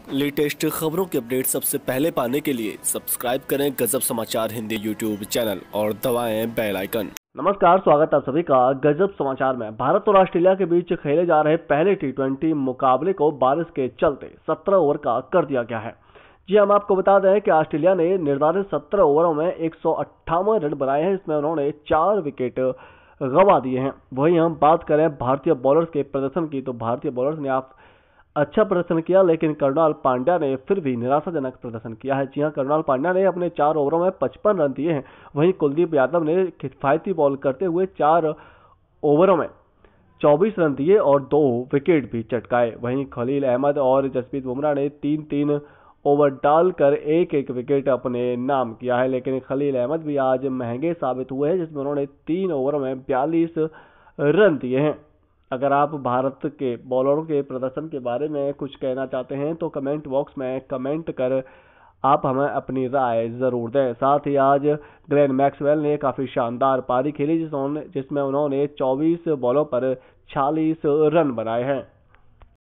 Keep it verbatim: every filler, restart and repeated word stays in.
Latest खबरों के update सबसे पहले पाने के लिए सब्सक्राइब करें गजब समाचार हिंदी यूट्यूब चैनल और दबाएं बेल आइकन। नमस्कार, स्वागत है आप सभी का गजब समाचार में। भारत और ऑस्ट्रेलिया के बीच खेले जा रहे पहले टी ट्वेंटी मुकाबले को बारिश के चलते सत्रह ओवर का कर दिया गया है। जी हम आपको बता दें कि ऑस्ट्रेलिया ने निर्धारित सत्रह ओवरों में एक सौ अट्ठावन रन बनाए हैं। इसमें उन्होंने चार विकेट गंवा दिए हैं। वहीं हम बात करें भारतीय बॉलर्स के प्रदर्शन की, तो भारतीय बॉलर्स ने आप अच्छा प्रदर्शन किया, लेकिन कर्नाल पांड्या ने फिर भी निराशाजनक प्रदर्शन किया है। जी हां, कर्नाल पांड्या ने अपने चार ओवरों में पचपन रन दिए हैं। वहीं कुलदीप यादव ने किफायती बॉल करते हुए चार ओवरों में चौबीस रन दिए और दो विकेट भी चटकाए। वहीं खलील अहमद और जसप्रीत बुमराह ने तीन तीन ओवर डालकर एक एक विकेट अपने नाम किया है, लेकिन खलील अहमद भी आज महंगे साबित हुए हैं, जिसमें उन्होंने तीन ओवरों में बयालीस रन दिए हैं। अगर आप भारत के बॉलरों के प्रदर्शन के बारे में कुछ कहना चाहते हैं तो कमेंट बॉक्स में कमेंट कर आप हमें अपनी राय जरूर दें। साथ ही आज ग्लेन मैक्सवेल ने काफी शानदार पारी खेली, जिसमें उन्होंने चौबीस बॉलों पर छियालीस रन बनाए हैं।